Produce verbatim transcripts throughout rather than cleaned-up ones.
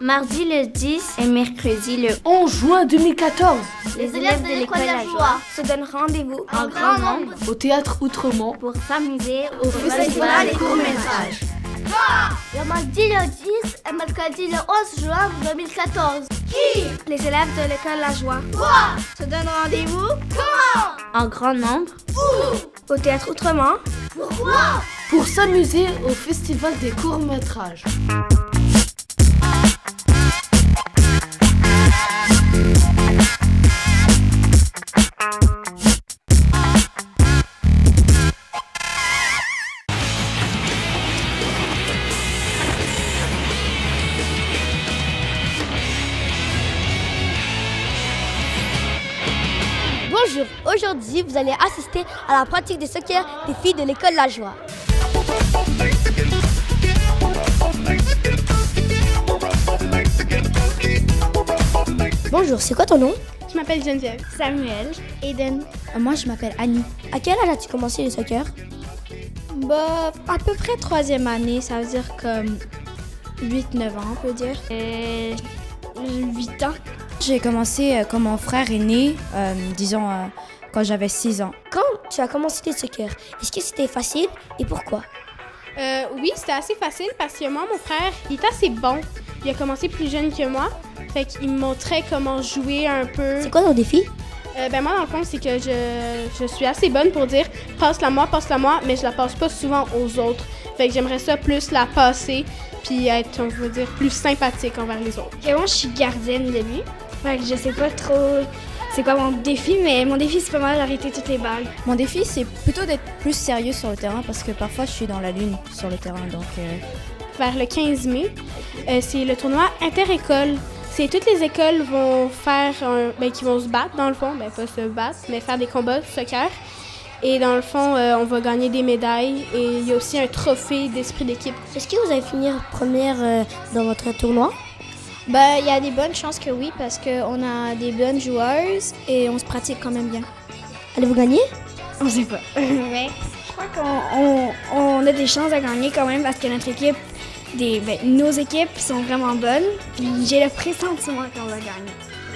Mardi le dix et mercredi le onze juin deux mille quatorze. Les, Les élèves de l'école La Joie se donnent rendez-vous en grand nombre au Théâtre Outremont pour s'amuser au, au Festival des courts-métrages. Le mardi le dix et mercredi le onze juin deux mille quatorze. Qui? Les élèves de l'école La Joie. Quoi? Se donnent rendez-vous. Comment? En grand nombre. Où? Au Théâtre Outremont. Pourquoi? Pour s'amuser au Festival des courts-métrages. Bonjour, aujourd'hui vous allez assister à la pratique de soccer des filles de l'école La Joie. Bonjour, c'est quoi ton nom? Je m'appelle Geneviève. Samuel. Eden. Moi je m'appelle Annie. À quel âge as-tu commencé le soccer? Bah, à peu près troisième année, ça veut dire comme huit neuf ans on peut dire. Euh, huit ans. J'ai commencé euh, quand mon frère est né, euh, disons euh, quand j'avais six ans. Quand tu as commencé le soccer, est-ce que c'était facile et pourquoi? Euh, oui, c'était assez facile parce que moi, mon frère, il est assez bon. Il a commencé plus jeune que moi, fait qu'il me montrait comment jouer un peu. C'est quoi ton défi? Euh, ben moi, dans le fond, c'est que je, je suis assez bonne pour dire « passe-la moi, passe-la moi », mais je la passe pas souvent aux autres. Fait que j'aimerais ça plus la passer puis être, on va dire, plus sympathique envers les autres. Et moi, je suis gardienne de but. Fait que je sais pas trop c'est quoi mon défi, mais mon défi, c'est pas mal d'arrêter toutes les balles. Mon défi, c'est plutôt d'être plus sérieux sur le terrain parce que parfois, je suis dans la lune sur le terrain, donc... Euh... Vers le quinze mai, euh, c'est le tournoi inter-école. C'est toutes les écoles vont faire, un, ben, qui vont se battre dans le fond, ben pas se battre, mais faire des combats de soccer. Et dans le fond, euh, on va gagner des médailles et il y a aussi un trophée d'esprit d'équipe. Est-ce que vous allez finir première euh, dans votre tournoi? Ben, il y a des bonnes chances que oui parce qu'on a des bonnes joueuses et on se pratique quand même bien. Allez-vous gagner? On sait pas. Mais je crois qu'on on, on a des chances de gagner quand même parce que notre équipe, des, ben, nos équipes sont vraiment bonnes. Puis j'ai le pressentiment qu'on va gagner.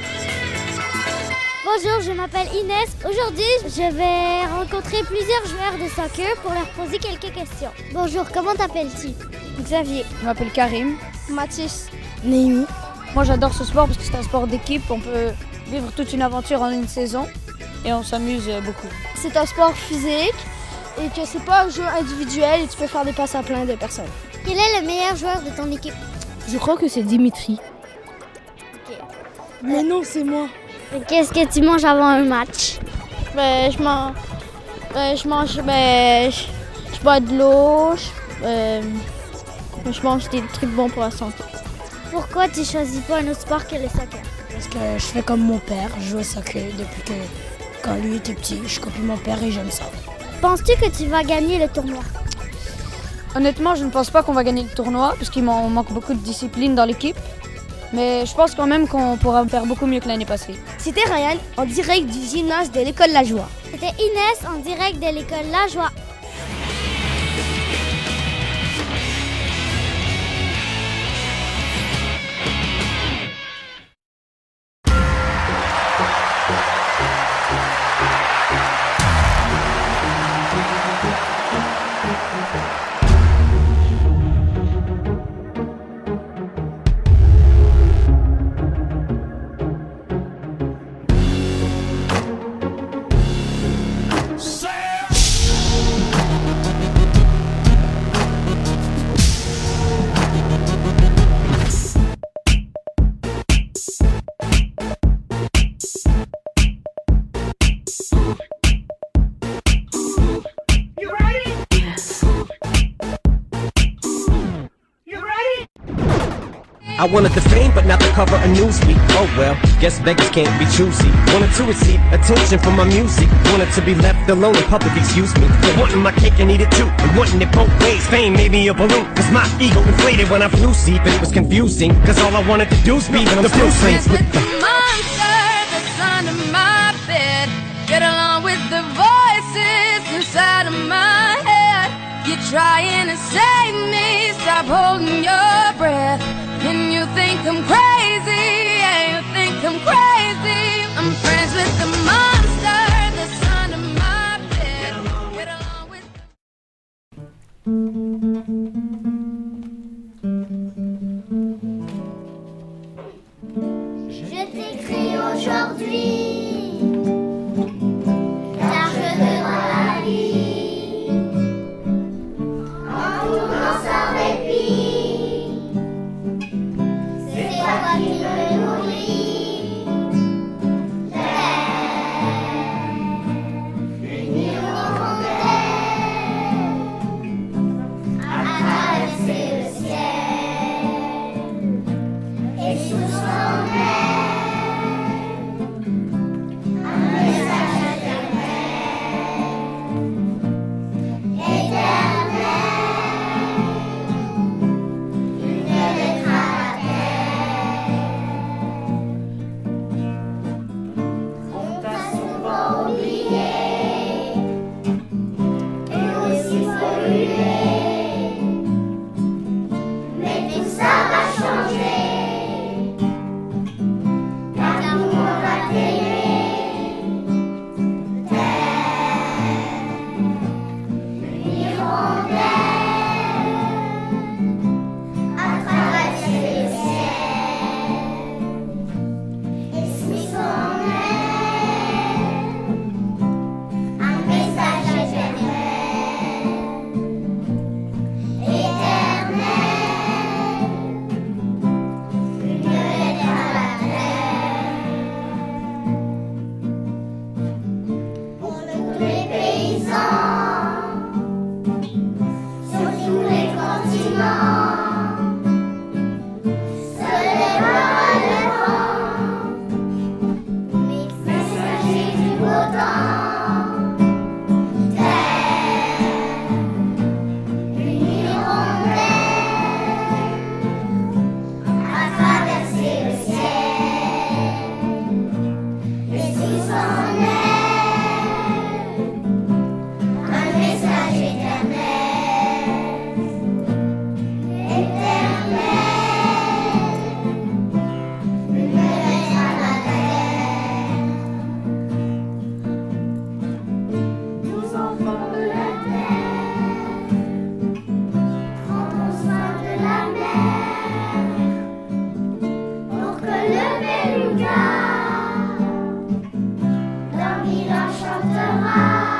Bonjour, je m'appelle Inès. Aujourd'hui, je vais rencontrer plusieurs joueurs de soccer pour leur poser quelques questions. Bonjour, comment t'appelles-tu? Xavier. Je m'appelle Karim. Mathis. Némi. Moi j'adore ce sport parce que c'est un sport d'équipe, on peut vivre toute une aventure en une saison et on s'amuse beaucoup. C'est un sport physique et que c'est pas un jeu individuel et tu peux faire des passes à plein de personnes. Quel est le meilleur joueur de ton équipe? Je crois que c'est Dimitri. Okay. Mais euh... non, c'est moi. Qu'est-ce que tu manges avant un match? Ben, je mange, ben, je mange, ben, je, je bois de l'eau, je, euh, je mange des trucs bons pour la santé. Pourquoi tu choisis pas un autre sport que le soccer? Parce que je fais comme mon père, je joue au soccer depuis que quand lui était petit, je copie mon père et j'aime ça. Penses-tu que tu vas gagner le tournoi? Honnêtement, je ne pense pas qu'on va gagner le tournoi parce qu'il manque beaucoup de discipline dans l'équipe. Mais je pense quand même qu'on pourra faire beaucoup mieux que l'année passée. C'était Ryan en direct du gymnase de l'école La Joie. C'était Inès en direct de l'école La Joie. I wanted the fame, but not the cover of Newsweek. Oh well, guess beggars can't be choosy. Wanted to receive attention from my music. Wanted to be left alone in public, excuse me. But wanting my cake and eat it too. And wanting it both ways, fame made me a balloon. Cause my ego inflated when I flew steep. And it was confusing, cause all I wanted to do was be the blue saints with the monster that's under my bed. Get along with the voices inside of my head. You're trying to save me, stop holding your breath. And you think the I'm crazy, yeah, you think I'm crazy. I'm friends with the monster that's under my bed. Get along with Je t'écris aujourd'hui, car je te dois la vie. En tournant sans répit, c'est toi qui me nourris. Terre, une hirondelle a traversé le ciel, et sous son aile, un message éternel, éternel, une lettre à la terre. On t'a souvent oublié et aussi pollué, mais tout ça va changer, car tout le monde va t'aimer. Terre, une hirondelle a traversé le ciel, et sous son aile, un message éternel, éternel, une lettre à la terre. Pour tous les paysans, sur tous les continents, se lèvera le vent, messager du beau temps. Terre, une hirondelle a traversé le ciel, et sous son aile, un message éternel, éternel, une lettre à la terre. Nous enfants de la terre, prendons soin de la mer, pour que le beluga dormira, chantera.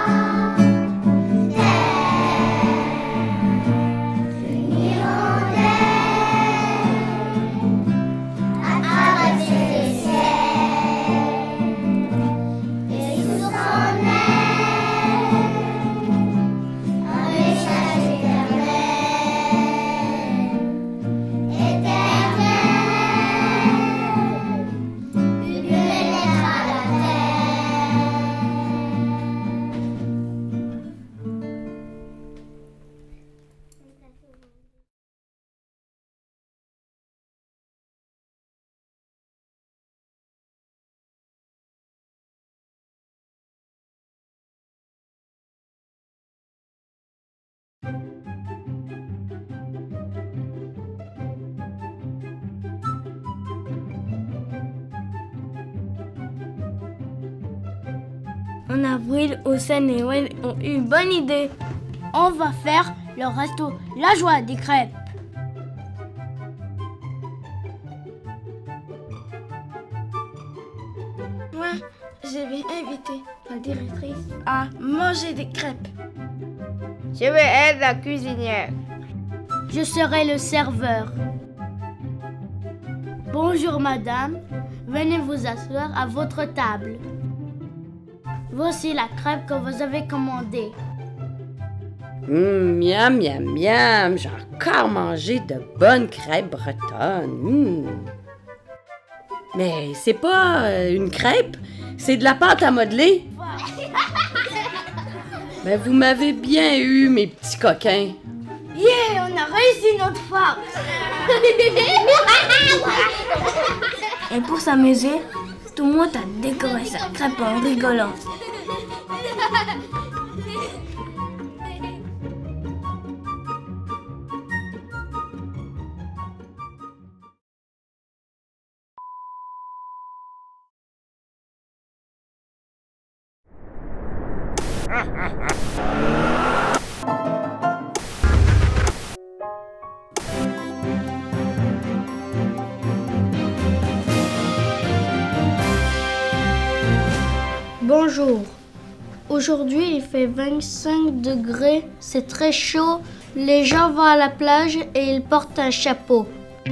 Terre, une hirondelle a traversé le ciel, et sous son aile, un message éternel, éternel, une lettre à la terre. En avril, Hossein et Wen ont eu une bonne idée. On va faire le resto La Joie des crêpes. Moi, je vais inviter la directrice à manger des crêpes. Je vais être la cuisinière. Je serai le serveur. Bonjour madame, venez vous asseoir à votre table. Voici la crêpe que vous avez commandée. Hum, miam, miam, miam. J'ai encore mangé de bonnes crêpes bretonnes. Hum. Mais c'est pas euh, une crêpe, c'est de la pâte à modeler. Mais vous m'avez bien eu, mes petits coquins. Yeah, on a réussi notre farce. Et pour s'amuser, tout le monde a décoré sa crêpe en rigolant. Bonjour. Aujourd'hui, il fait vingt-cinq degrés. C'est très chaud. Les gens vont à la plage et ils portent un chapeau.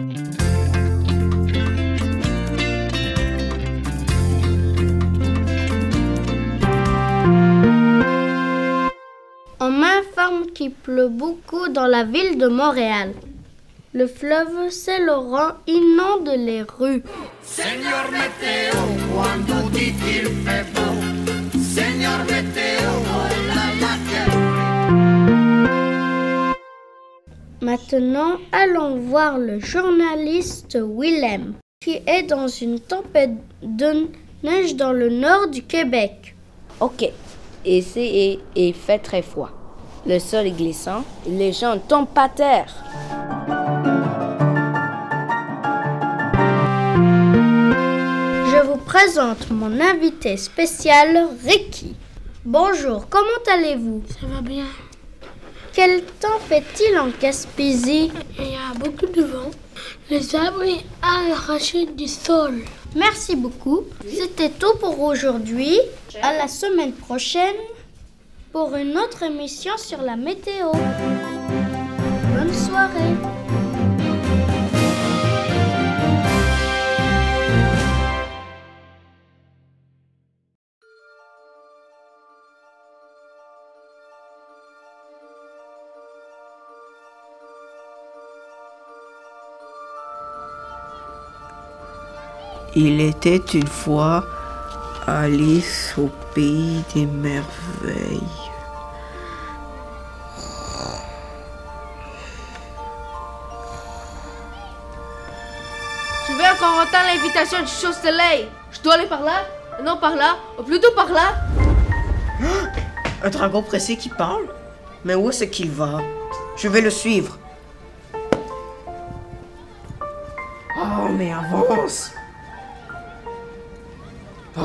On m'informe qu'il pleut beaucoup dans la ville de Montréal. Le fleuve Saint-Laurent inonde les rues. Señor Meteo, cuando dice il fait beau. Señor Meteo, oh la la que... Maintenant, allons voir le journaliste Willem, qui est dans une tempête de neige dans le nord du Québec. OK. Ici, il fait très froid. Le sol est glissant et les gens tombent par terre. Je vous présente mon invité spécial, Ricky. Bonjour, comment allez-vous? Ça va bien. Quel temps fait-il en Gaspésie? Il y a beaucoup de vent. Les arbres ont arraché du sol. Merci beaucoup. C'était tout pour aujourd'hui. À la semaine prochaine pour une autre émission sur la météo. Bonne soirée. Il était une fois Alice au pays des merveilles. Je vais encore entendre l'invitation du Show Soleil. Je dois aller par là? Non, par là. Ou plutôt par là. Un dragon pressé qui parle? Mais où est-ce qu'il va? Je vais le suivre. Oh, mais avance! Oh.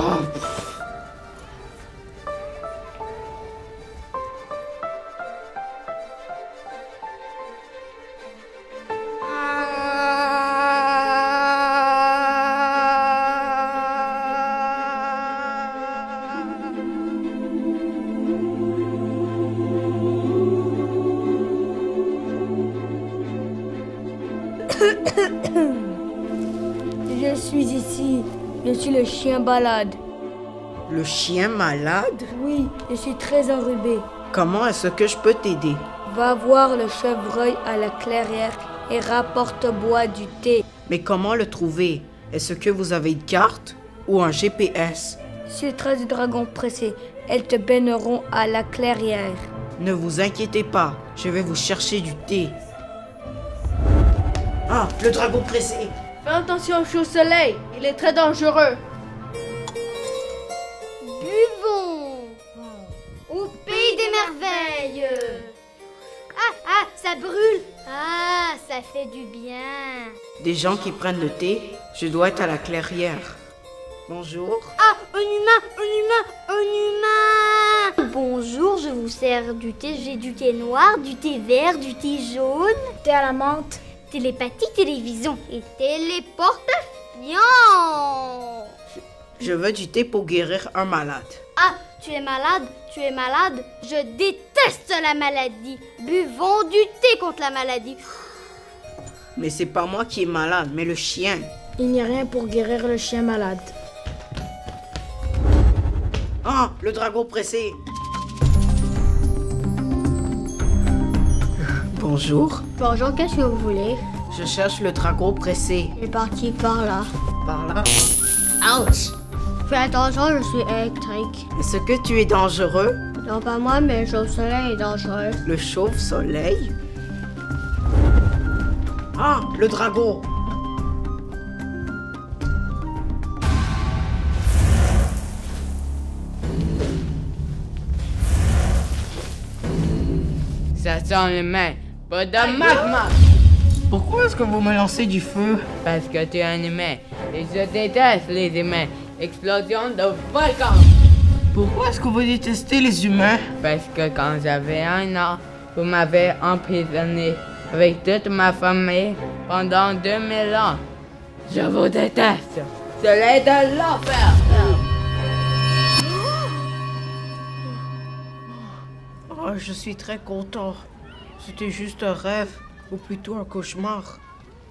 Je suis ici. Je suis le chien malade. Le chien malade? Oui, je suis très enrhumé. Comment est-ce que je peux t'aider? Va voir le chevreuil à la clairière et rapporte-moi du thé. Mais comment le trouver? Est-ce que vous avez une carte ou un G P S? Sur les traces du dragon pressé, elles te baigneront à la clairière. Ne vous inquiétez pas, je vais vous chercher du thé. Ah, le dragon pressé! Fais attention au Show Soleil, il est très dangereux. Buvons au pays des merveilles. Ah, ah, ça brûle. Ah, ça fait du bien. Des gens qui prennent le thé, je dois être à la clairière. Bonjour. Ah, un humain, un humain, un humain. Bonjour, je vous sers du thé. J'ai du thé noir, du thé vert, du thé jaune. Thé à la menthe. Télépathie, télévision et téléportation. Je veux du thé pour guérir un malade. Ah, tu es malade, tu es malade. Je déteste la maladie. Buvons du thé contre la maladie. Mais c'est pas moi qui est malade, mais le chien. Il n'y a rien pour guérir le chien malade. Ah, le dragon pressé. Bonjour. Bonjour, qu'est-ce que vous voulez? Je cherche le dragon pressé. Il est parti par là. Par là? Ouch! Fais attention, je suis électrique. Est-ce que tu es dangereux? Non, pas moi, mais le chauve-soleil est dangereux. Le chauve-soleil? Ah, le dragon! Ça sent les mains, pas de magma! Pourquoi est-ce que vous me lancez du feu? Parce que tu es un humain, et je déteste les humains. Explosion de volcan! Pourquoi est-ce que vous détestez les humains? Parce que quand j'avais un an, vous m'avez emprisonné avec toute ma famille pendant deux mille ans. Je vous déteste. Soleil de l'enfer. Oh, je suis très content. C'était juste un rêve, ou plutôt un cauchemar.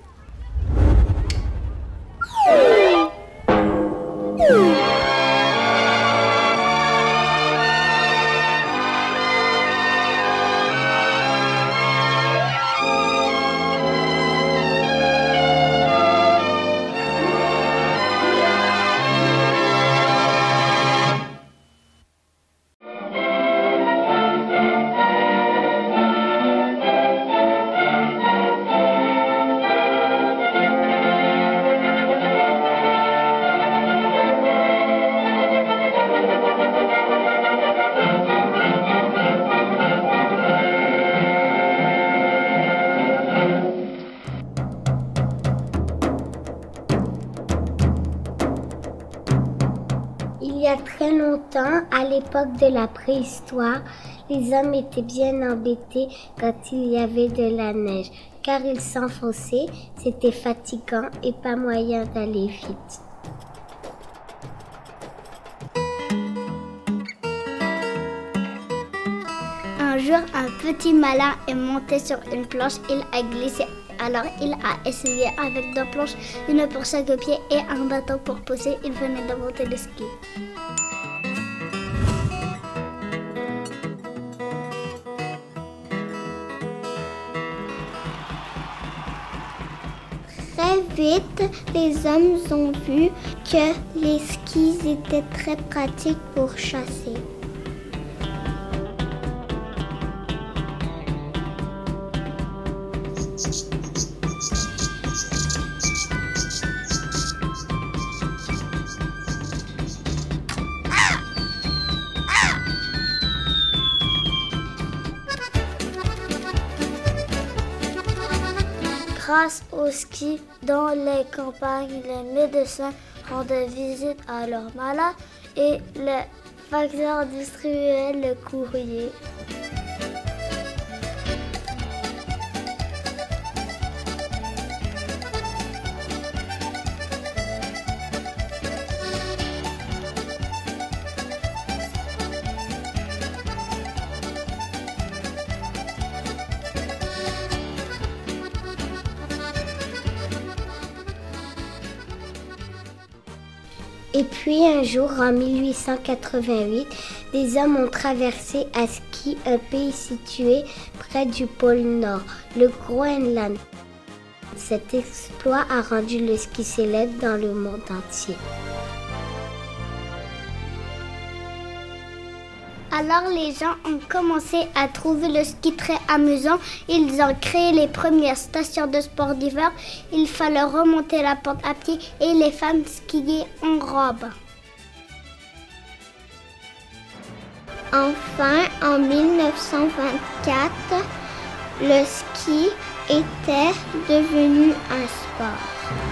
Il y a très longtemps, à l'époque de la préhistoire, les hommes étaient bien embêtés quand il y avait de la neige, car ils s'enfonçaient, c'était fatigant et pas moyen d'aller vite. Un jour, un petit malin est monté sur une planche, il a glissé. Alors il a essayé avec deux planches, une pour chaque pied et un bâton pour pousser. Il venait d'inventer le ski. Très vite, les hommes ont vu que les skis étaient très pratiques pour chasser. Grâce au ski, dans les campagnes, les médecins rendaient visite à leurs malades et les facteurs distribuaient le courrier. Et puis un jour, en mille huit cent quatre-vingt-huit, des hommes ont traversé à ski un pays situé près du pôle Nord, le Groenland. Cet exploit a rendu le ski célèbre dans le monde entier. Alors les gens ont commencé à trouver le ski très amusant. Ils ont créé les premières stations de sport d'hiver. Il fallait remonter la pente à pied et les femmes skiaient en robe. Enfin, en mille neuf cent vingt-quatre, le ski était devenu un sport.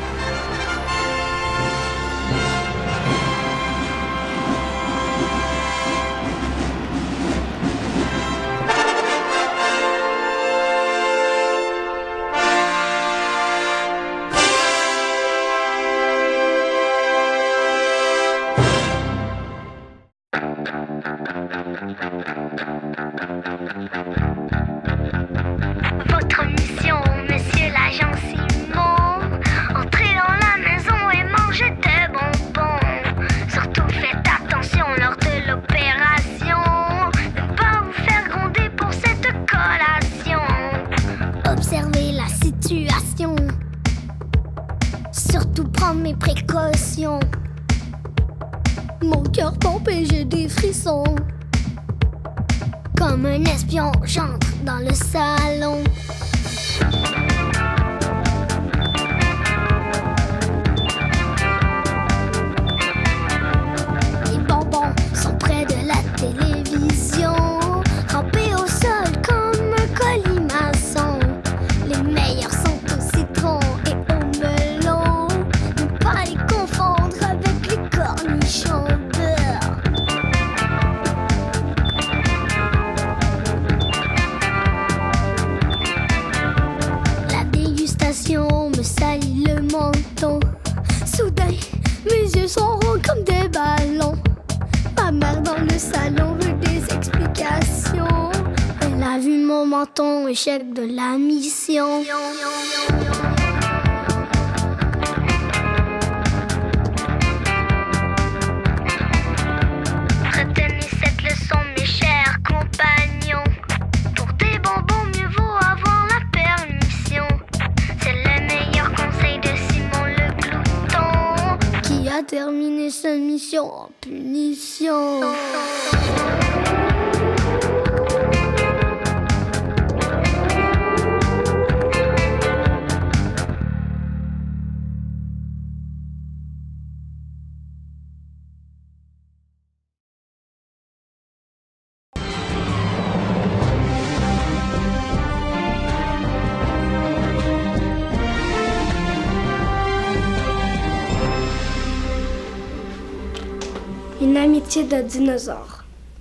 Votre mission, monsieur l'agent Simon, entrez dans la maison et mangez des bonbons. Surtout faites attention lors de l'opération, ne pas vous faire gronder pour cette collation. Observez la situation, surtout prendre mes précautions. Mon cœur pompe et j'ai des frissons. Comme un espion, j'entre dans le salon. Les bonbons sont près de la télévision, rampés au sol comme un colimaçon. Les meilleurs sont au citron et au melon, ne pas les confondre avec les cornichons beurre. salit le menton. Soudain, mes yeux sont ronds comme des ballons. Ma mère dans le salon veut des explications. Elle a vu mon menton, échec de la mission. Retenez cette leçon, mes chers compagnons. Pour des bonbons, mieux vaut avoir la permission. C'est le meilleur conseil de Simon le Glouton, Qui a terminé sa mission en punition. Une amitié de dinosaure.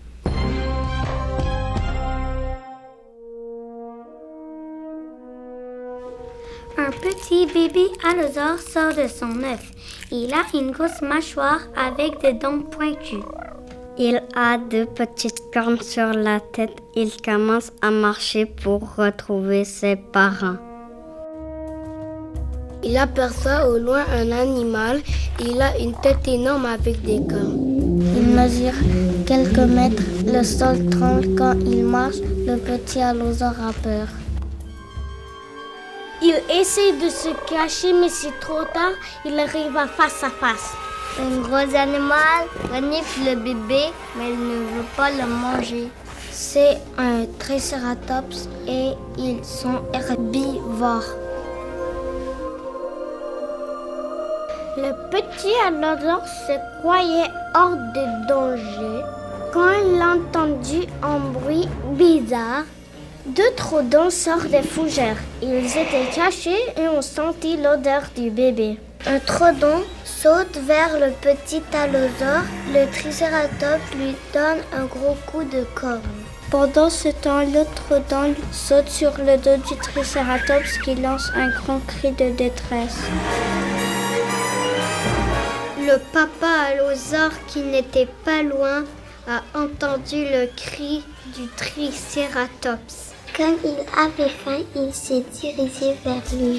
Un petit bébé allosaure sort de son œuf. Il a une grosse mâchoire avec des dents pointues. Il a deux petites cornes sur la tête. Il commence à marcher pour retrouver ses parents. Il aperçoit au loin un animal. Il a une tête énorme avec des cornes. Il mesure quelques mètres. Le sol tremble quand il marche. Le petit allosaure a peur. Il essaie de se cacher, mais c'est trop tard. Il arrive à face à face. Un gros animal renifle le bébé, mais il ne veut pas le manger. C'est un triceratops et ils sont herbivores. Le petit allosaure se croyait hors de danger quand il a entendu un bruit bizarre. Deux troodons sortent des fougères. Ils étaient cachés et ont senti l'odeur du bébé. Un troodon saute vers le petit allosaure. Le triceratops lui donne un gros coup de corne. Pendant ce temps, l'autre troodon saute sur le dos du triceratops qui lance un grand cri de détresse. Le papa allosaure, qui n'était pas loin, a entendu le cri du triceratops. Comme il avait faim, il s'est dirigé vers lui.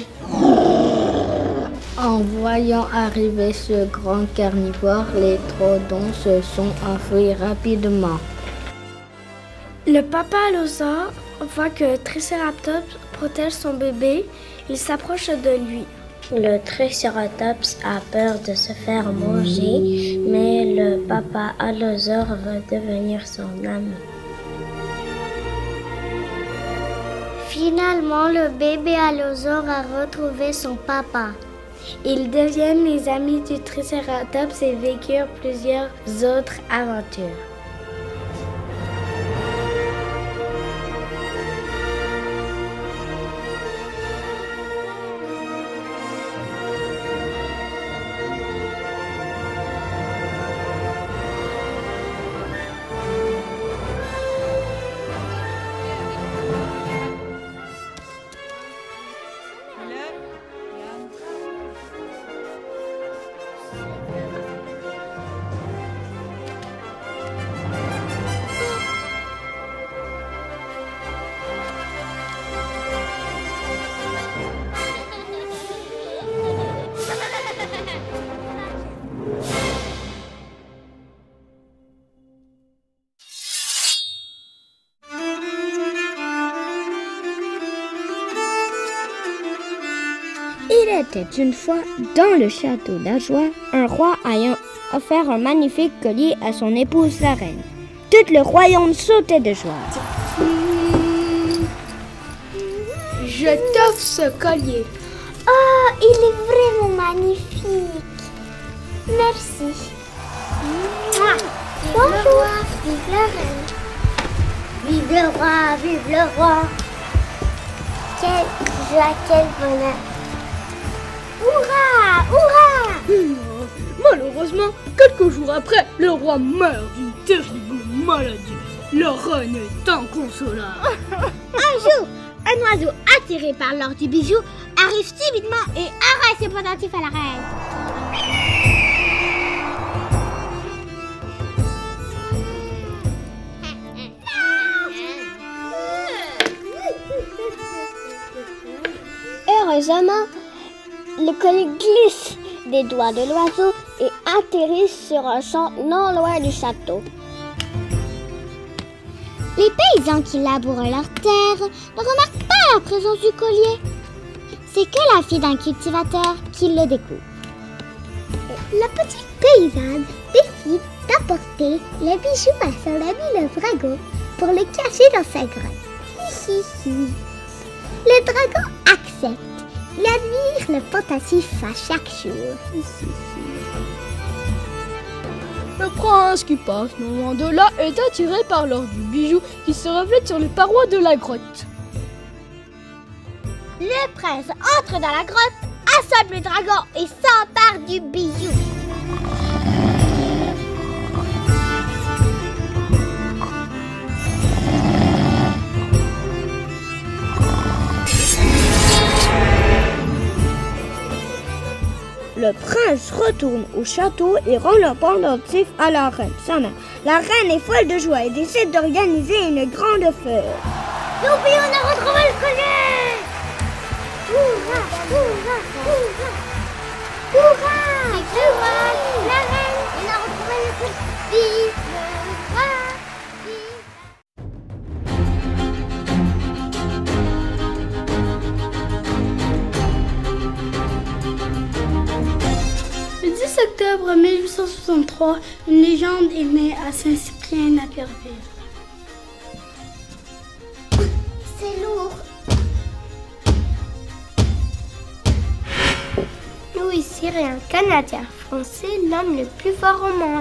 En voyant arriver ce grand carnivore, les troodons se sont enfuis rapidement. Le papa allosaure voit que le triceratops protège son bébé. Il s'approche de lui. Le triceratops a peur de se faire manger, mais le papa allosaure va devenir son ami. Finalement, le bébé allosaure a retrouvé son papa. Ils deviennent les amis du triceratops et vécurent plusieurs autres aventures. Il était une fois dans le château d'Ajoie, un roi ayant offert un magnifique collier à son épouse la reine. Tout le royaume sautait de joie. Je t'offre ce collier. Oh, il est vraiment magnifique. Merci. Mouah. Bonjour. Vive la reine. Vive le roi, vive le roi. Quelle joie, quel bonheur. Hurrah, hurrah. Malheureusement, quelques jours après, le roi meurt d'une terrible maladie. La reine est inconsolable. Un jour, un oiseau attiré par l'or du bijou arrive subitement et arrête ses pendentifs à la reine. Heureusement, le collier glisse des doigts de l'oiseau et atterrit sur un champ non loin du château. Les paysans qui labourent leur terre ne remarquent pas la présence du collier. C'est que la fille d'un cultivateur qui le découvre. La petite paysanne décide d'apporter les bijoux à son ami le dragon pour les cacher dans sa grotte. Le dragon accepte. Il admire le pendentif à chaque jour. Le prince qui passe non loin de là est attiré par l'or du bijou qui se reflète sur les parois de la grotte. Le prince entre dans la grotte, assomme le dragon et s'empare du bijou. Le prince retourne au château et rend le pendentif à la reine, sa mère. La reine est folle de joie et décide d'organiser une grande fête. Youpi, on a retrouvé le collier! Hurrah, hurrah, hurrah! Hurrah! Hurrah! La reine, on a retrouvé le collier! Vive le roi! Le dix octobre mille huit cent soixante-trois, une légende est née à Saint-Cyprien à Pierreville. C'est lourd. Louis Cyr est un Canadien français, l'homme le plus fort au monde.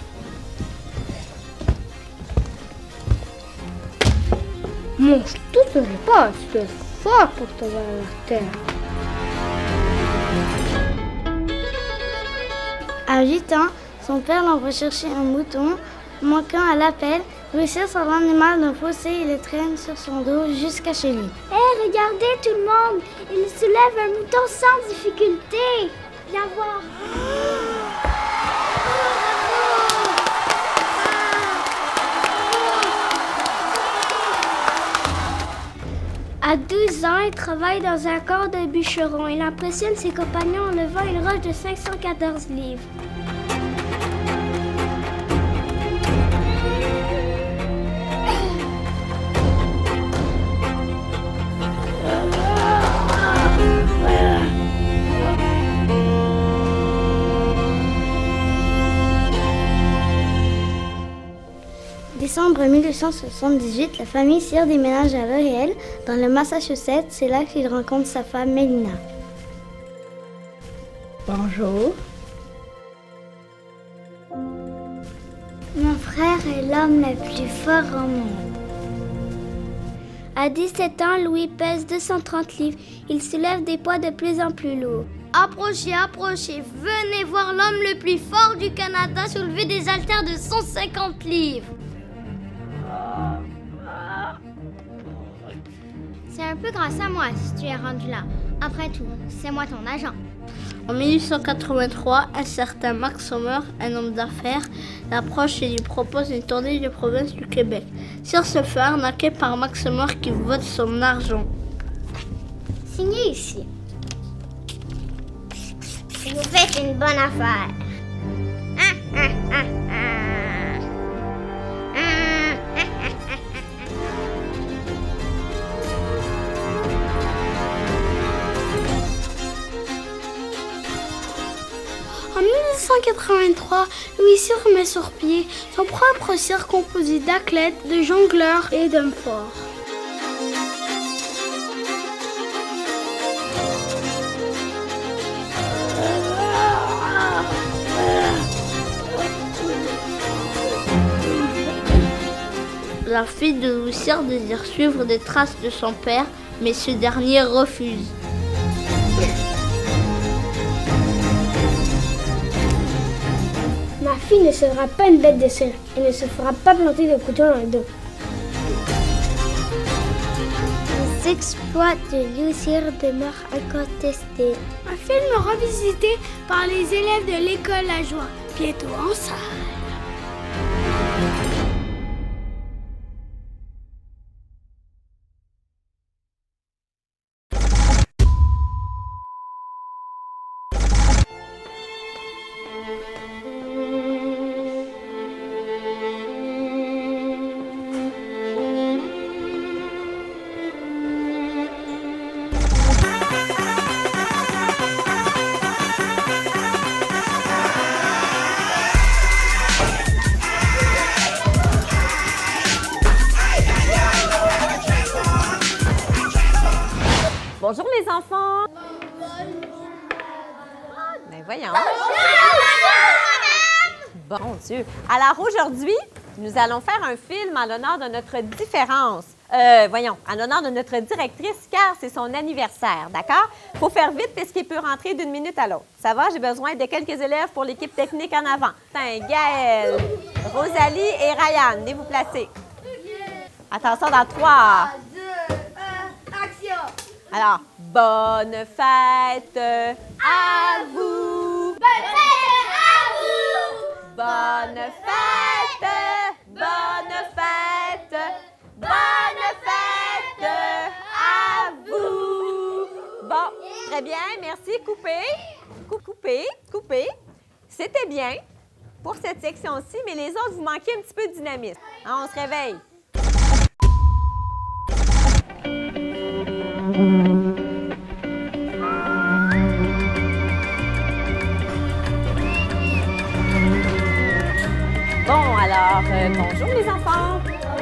Mange toutes les pattes, c'est fort pour tomber à la terre. À huit ans, son père l'envoie chercher un mouton. Manquant à l'appel, Louis Cyr sort l'animal d'un fossé et le traîne sur son dos jusqu'à chez lui. Hé, hey, regardez tout le monde! Il soulève un mouton sans difficulté! Viens voir! À douze ans, il travaille dans un corps de bûcheron. Il impressionne ses compagnons en levant une roche de cinq cent quatorze livres. Décembre mille huit cent soixante-dix-huit, la famille Cyr déménage à L'Oréal, dans le Massachusetts. C'est là qu'il rencontre sa femme Mélina. Bonjour. Mon frère est l'homme le plus fort au monde. À dix-sept ans, Louis pèse deux cent trente livres. Il soulève des poids de plus en plus lourds. Approchez, approchez, venez voir l'homme le plus fort du Canada soulever des haltères de cent cinquante livres. C'est un peu grâce à moi si tu es rendu là. Après tout, c'est moi ton agent. En mille huit cent quatre-vingt-trois, un certain Max Sommer, un homme d'affaires, l'approche et lui propose une tournée de province du Québec. Cyr se fait arnaquer par Max Sommer qui vole son argent. Signez ici. Si vous faites une bonne affaire. Ah, ah, ah, ah. En mille huit cent quatre-vingt-trois, Louis Cyr met sur pied son propre cirque composé d'athlètes, de jongleurs et d'hommes forts. La fille de Louis Cyr désire suivre des traces de son père, mais ce dernier refuse. Ma fille ne sera pas une bête de cirque et ne se fera pas planter de couteau dans le dos. Les exploits de Lucille demeurent incontestés. Un film revisité par les élèves de l'école La Joie, bientôt en salle. Bonjour les enfants! Ben voyons! Bon Dieu! Alors aujourd'hui, nous allons faire un film en l'honneur de notre différence. Euh, voyons, en l'honneur de notre directrice, car c'est son anniversaire, d'accord? Il faut faire vite parce qu'il peut rentrer d'une minute à l'autre. Ça va? J'ai besoin de quelques élèves pour l'équipe technique en avant. Tiens, Gaëlle, Rosalie et Ryan, venez vous placer. Attention dans trois. Alors, bonne fête à vous! Bonne fête à vous! Bonne fête! Bonne fête! Bonne fête à vous! Bon, très bien, merci. Coupez, coupez, coupez. C'était bien pour cette section-ci, mais les autres, vous manquez un petit peu de dynamisme. Hein, on se réveille. Bon, alors, euh, bonjour les enfants.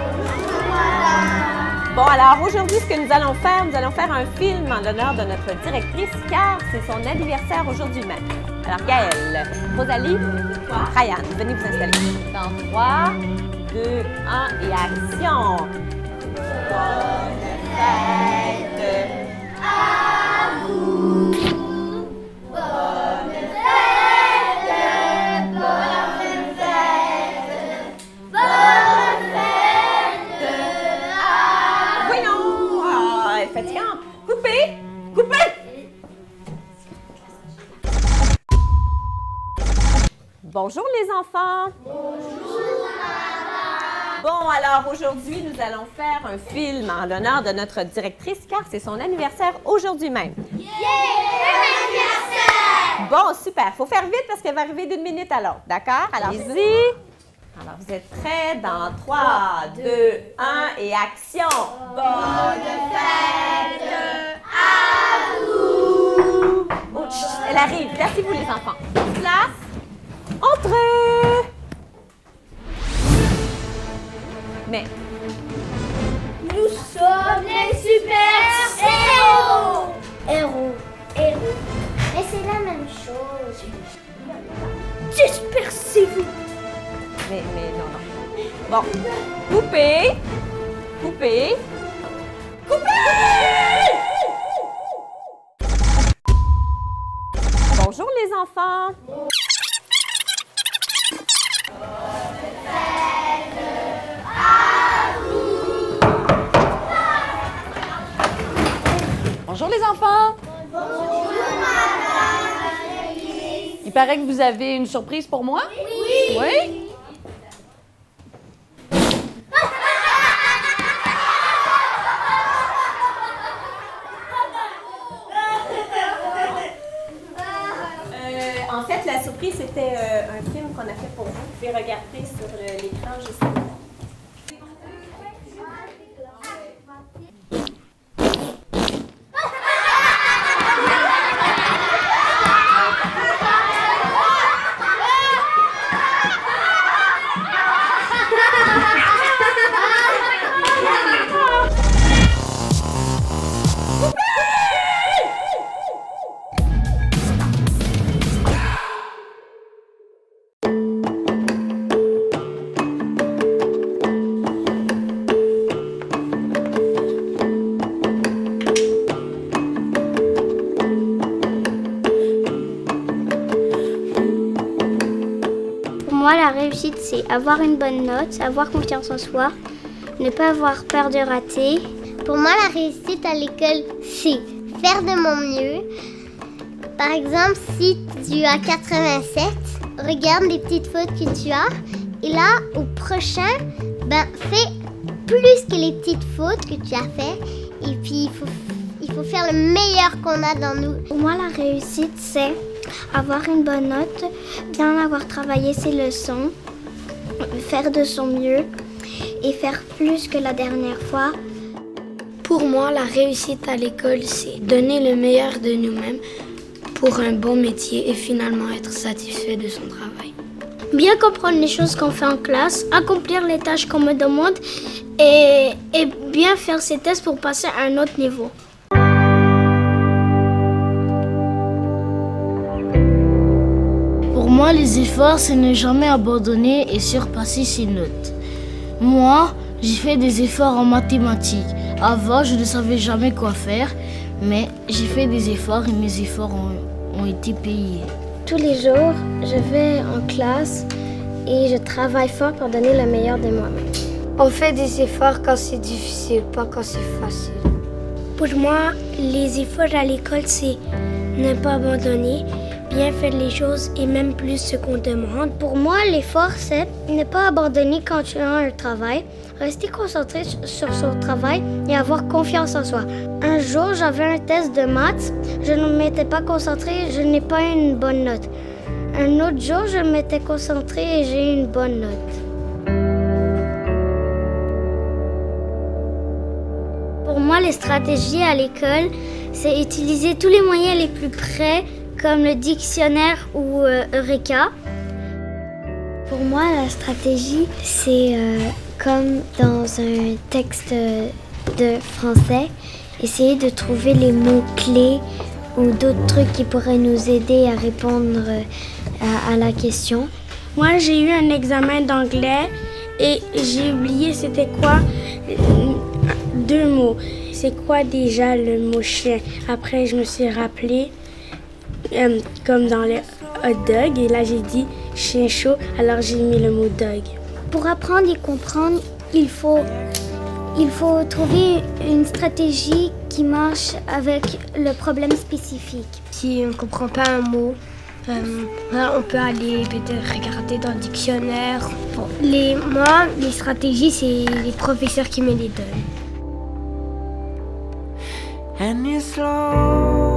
Bon, alors aujourd'hui, ce que nous allons faire, nous allons faire un film en l'honneur de notre directrice, car c'est son anniversaire aujourd'hui même. Alors, Gaëlle, Rosalie, Ryan, venez vous installer. Dans trois, deux, un et action! Bonne fête à vous! Bonne fête! Bonne fête! Bonne fête à vous! Voyons! Ah, elle est fatigante. Coupez! Coupez! Bonjour les enfants! Bonjour! Bon, alors aujourd'hui, nous allons faire un film en l'honneur de notre directrice, car c'est son anniversaire aujourd'hui même. Yeah! Anniversaire! Bon, super. Faut faire vite parce qu'elle va arriver d'une minute à l'autre, d'accord? Alors, allez-y. Alors, vous êtes prêts? Dans trois, deux, un et action! Bonne fête à vous! Oh, chut, elle arrive. Placez-vous les enfants. Place. Entrez! Mais nous sommes les super-héros! Héros, héros. Mais c'est la même chose. Dispersez-vous! Mais, mais non, non. Bon, coupez! Coupez! Coupez! Bonjour les enfants! Bonjour les enfants! Bonjour madame! Il paraît que vous avez une surprise pour moi? Oui! Oui? Euh, en fait, la surprise, c'était euh, un film qu'on a fait pour vous. Vous pouvez regarder sur euh, l'écran juste là. La réussite, c'est avoir une bonne note, avoir confiance en soi, ne pas avoir peur de rater, Pour moi, la réussite à l'école, c'est faire de mon mieux. Par exemple, si tu as quatre-vingt-sept, regarde les petites fautes que tu as. Et là, au prochain, ben, fais plus que les petites fautes que tu as fait. Et puis, il faut, il faut faire le meilleur qu'on a dans nous. Pour moi, la réussite, c'est avoir une bonne note, bien avoir travaillé ses leçons, faire de son mieux et faire plus que la dernière fois. Pour moi, la réussite à l'école, c'est donner le meilleur de nous-mêmes pour un bon métier et finalement être satisfait de son travail. Bien comprendre les choses qu'on fait en classe, accomplir les tâches qu'on me demande et, et bien faire ses tests pour passer à un autre niveau. Pour moi, les efforts, c'est ne jamais abandonner et surpasser ses notes. Moi, j'ai fait des efforts en mathématiques. Avant, je ne savais jamais quoi faire, mais j'ai fait des efforts et mes efforts ont, ont été payés. Tous les jours, je vais en classe et je travaille fort pour donner le meilleur de moi-même. On fait des efforts quand c'est difficile, pas quand c'est facile. Pour moi, les efforts à l'école, c'est ne pas abandonner, bien faire les choses et même plus ce qu'on demande. Pour moi, l'effort, c'est ne pas abandonner quand tu as un travail, rester concentré sur son travail et avoir confiance en soi. Un jour, j'avais un test de maths, je ne m'étais pas concentrée, je n'ai pas eu une bonne note. Un autre jour, je m'étais concentrée et j'ai eu une bonne note. Pour moi, les stratégies à l'école, c'est utiliser tous les moyens les plus près, comme le dictionnaire ou euh, Eureka. Pour moi, la stratégie, c'est euh, comme dans un texte de français, essayer de trouver les mots-clés ou d'autres trucs qui pourraient nous aider à répondre à, à la question. Moi, j'ai eu un examen d'anglais et j'ai oublié c'était quoi deux mots. C'est quoi déjà le mot chien? Après, je me suis rappelé euh, comme dans le hot dog et là, j'ai dit chien chaud, alors j'ai mis le mot dog. Pour apprendre et comprendre, il faut, il faut trouver une stratégie qui marche avec le problème spécifique. Si on ne comprend pas un mot, euh, on peut aller peut-être regarder dans le dictionnaire. Bon, les, moi, les stratégies, c'est les professeurs qui me les donnent. And you're slow.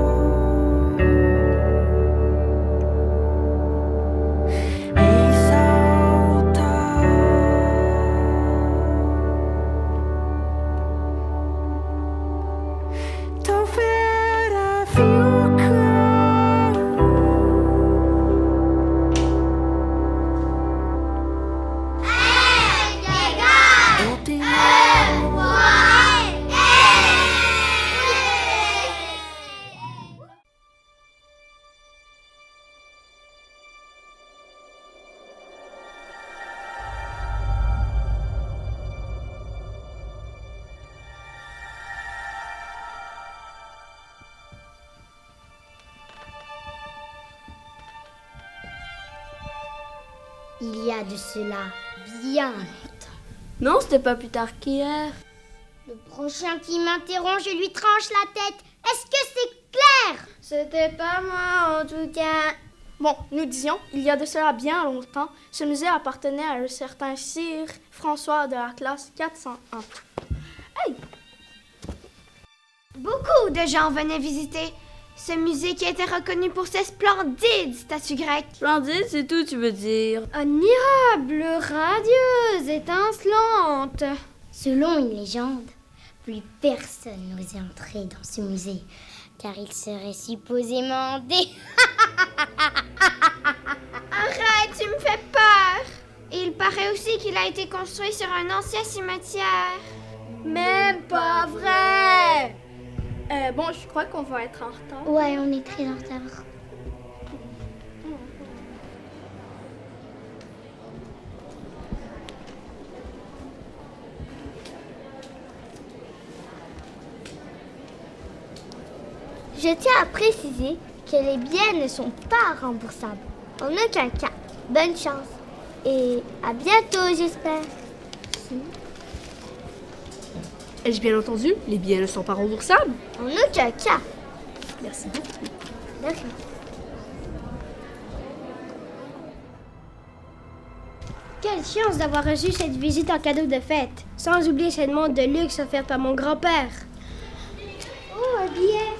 Il y a de cela bien longtemps. Non, c'était pas plus tard qu'hier. Le prochain qui m'interrompt, je lui tranche la tête. Est-ce que c'est clair? C'était pas moi, en tout cas. Bon, nous disions, il y a de cela bien longtemps, ce musée appartenait à un certain Sire François de la classe quatre cent un. Hey! Beaucoup de gens venaient visiter ce musée qui était reconnu pour ses splendides statues grecques. Splendide, c'est tout, tu veux dire? Admirable, radieuse, étincelante. Selon une légende, plus personne n'osait entrer dans ce musée, car il serait supposément des... Arrête, tu me fais peur. Et il paraît aussi qu'il a été construit sur un ancien cimetière. Même pas vrai! Euh, bon, je crois qu'on va être en retard. Ouais, on est très en retard. Je tiens à préciser que les billets ne sont pas remboursables. En aucun cas. Bonne chance. Et à bientôt, j'espère. Ai-je bien entendu? Les billets ne sont pas remboursables? En aucun cas. Merci beaucoup. D'accord. Quelle chance d'avoir reçu cette visite en cadeau de fête, sans oublier cette montre de luxe offerte par mon grand-père. Oh, un billet!